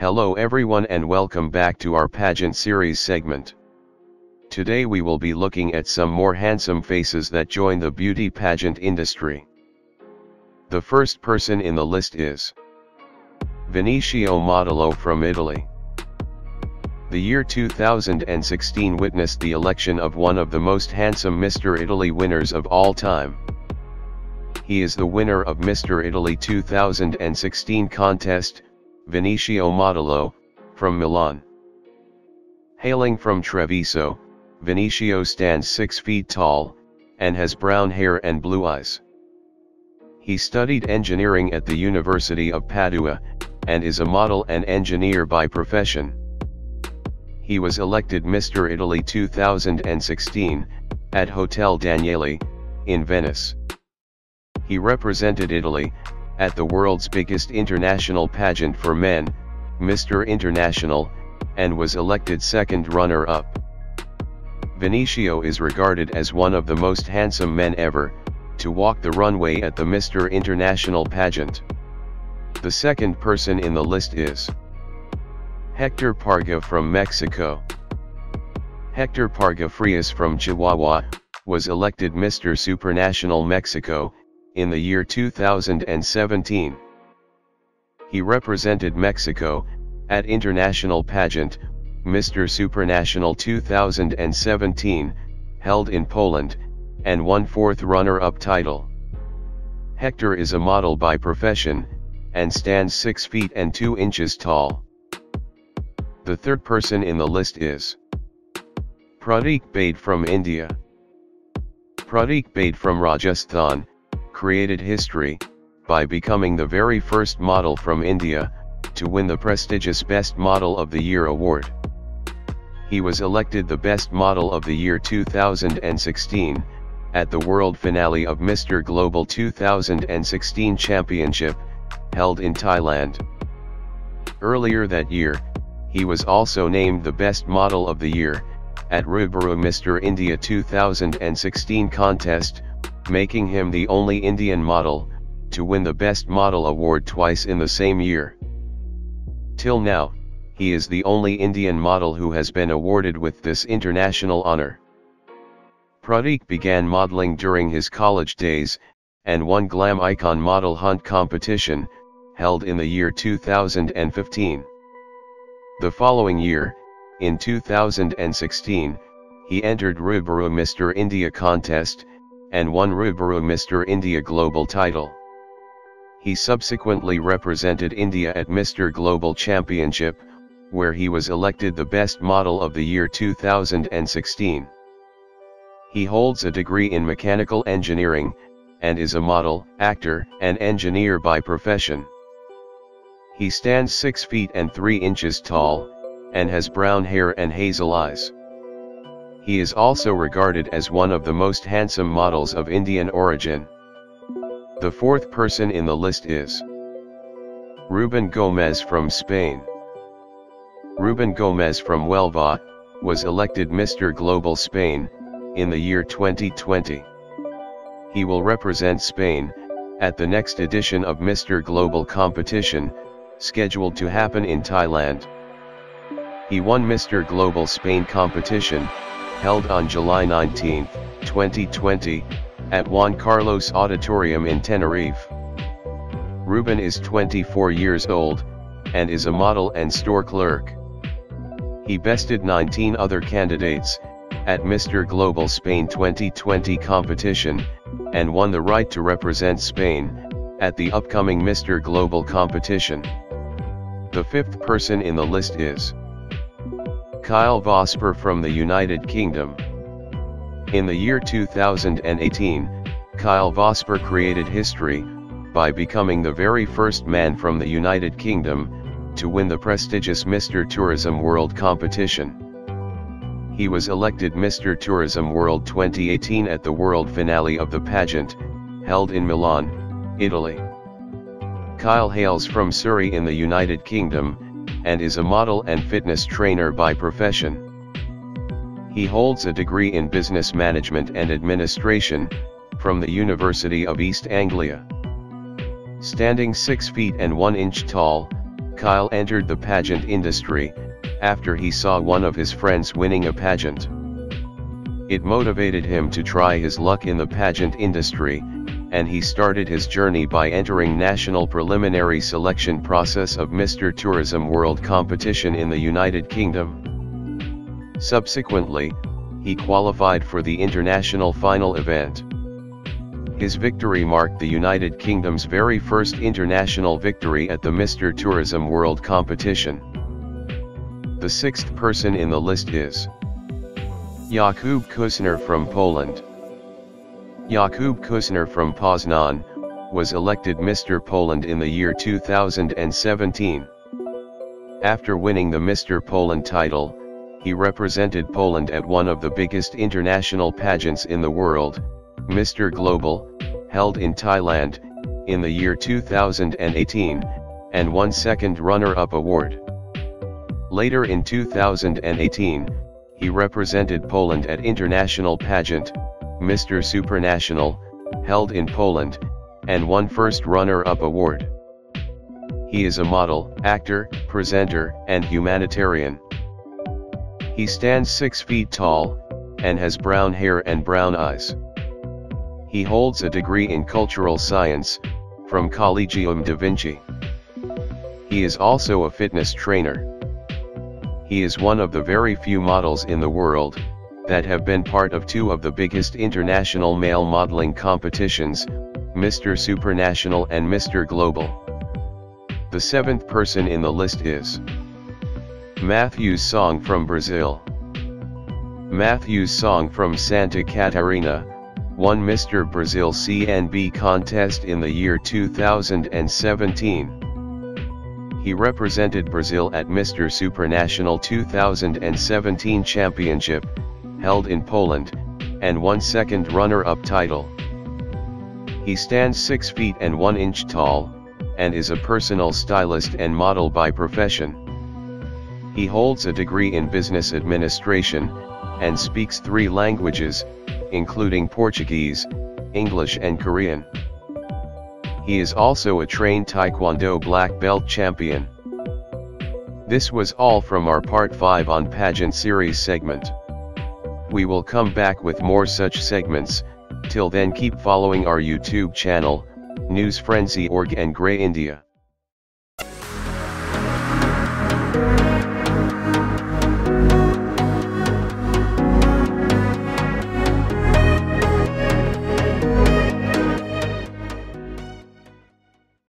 Hello everyone and welcome back to our pageant series segment. Today we will be looking at some more handsome faces that join the beauty pageant industry. The first person in the list is Vinicio Modello from Italy. The year 2016 witnessed the election of one of the most handsome Mr. Italy winners of all time. He is the winner of Mr. Italy 2016 contest, Vinicio Modello, from Milan. Hailing from Treviso, Vinicio stands 6 feet tall, and has brown hair and blue eyes. He studied engineering at the University of Padua, and is a model and engineer by profession. He was elected Mr. Italy 2016, at Hotel Danieli, in Venice. He represented Italy, at the world's biggest international pageant for men, Mr. International, and was elected second runner-up. Vinicio is regarded as one of the most handsome men ever to walk the runway at the Mr. International pageant. The second person in the list is Hector Parga from Mexico. Hector Parga Frias from Chihuahua was elected Mr. Supranational Mexico in the year 2017. He represented Mexico at international pageant Mr. Supranational 2017, held in Poland, and won 4th runner-up title. Hector is a model by profession, and stands 6 feet and 2 inches tall. The third person in the list is Pratik Bade from India. Pratik Bade from Rajasthan created history by becoming the very first model from India to win the prestigious Best Model of the Year award. He was elected the Best Model of the Year 2016 at the world finale of Mr. Global 2016 Championship, held in Thailand. Earlier that year, he was also named the Best Model of the Year at Rubaru Mr. India 2016 contest, making him the only Indian model to win the Best Model award twice in the same year. Till now, he is the only Indian model who has been awarded with this international honor. Pratik began modeling during his college days, and won Glam Icon Model Hunt competition, held in the year 2015. The following year, in 2016, he entered Rubaru Mr. India contest, and won Rubaru Mr. India Global title. He subsequently represented India at Mr. Global Championship, where he was elected the Best Model of the Year 2016. He holds a degree in mechanical engineering, and is a model, actor, and engineer by profession. He stands 6 feet and 3 inches tall, and has brown hair and hazel eyes. He is also regarded as one of the most handsome models of Indian origin. The fourth person in the list is Ruben Gomez from Spain. Ruben Gomez from Huelva was elected Mr. Global Spain in the year 2020. He will represent Spain at the next edition of Mr. Global competition, scheduled to happen in Thailand. He won Mr. Global Spain competition, held on July 19, 2020, at Juan Carlos Auditorium in Tenerife. Ruben is 24 years old, and is a model and store clerk. He bested 19 other candidates at Mr. Global Spain 2020 competition, and won the right to represent Spain at the upcoming Mr. Global competition. The fifth person in the list is Kyle Vosper from the United Kingdom. In the year 2018, Kyle Vosper created history by becoming the very first man from the United Kingdom to win the prestigious Mr. Tourism World competition. He was elected Mr. Tourism World 2018 at the world finale of the pageant, held in Milan, Italy. Kyle hails from Surrey in the United Kingdom, and is a model and fitness trainer by profession. He holds a degree in business management and administration from the University of East Anglia. Standing 6 feet and 1 inch tall, Kyle entered the pageant industry, after he saw one of his friends winning a pageant. It motivated him to try his luck in the pageant industry, and he started his journey by entering national preliminary selection process of Mr. Tourism World competition in the United Kingdom. Subsequently, he qualified for the international final event. His victory marked the United Kingdom's very first international victory at the Mr. Tourism World competition. The sixth person in the list is Jakub Kusner from Poland. Jakub Kusner from Poznan was elected Mr. Poland in the year 2017. After winning the Mr. Poland title, he represented Poland at one of the biggest international pageants in the world, Mr. Global, held in Thailand, in the year 2018, and won second runner-up award. Later in 2018, he represented Poland at international pageant, Mr. Supranational, held in Poland, and won first runner-up award. He is a model, actor, presenter, and humanitarian. He stands 6 feet tall, and has brown hair and brown eyes. He holds a degree in cultural science, from Collegium da Vinci. He is also a fitness trainer. He is one of the very few models in the world that have been part of 2 of the biggest international male modeling competitions, Mr. Supranational and Mr. Global. The 7th person in the list is Matheus Song from Brazil. Matheus Song from Santa Catarina won Mr. Brazil CNB contest in the year 2017. He represented Brazil at Mr. Supranational 2017 championship, held in Poland, and won second runner-up title. He stands 6 feet and 1 inch tall, and is a personal stylist and model by profession. He holds a degree in business administration, and speaks 3 languages, including Portuguese, English and Korean. He is also a trained Taekwondo black belt champion. This was all from our Part 5 on Pageant Series segment. We will come back with more such segments. Till then, keep following our YouTube channel, News Frenzy Org and Grey India.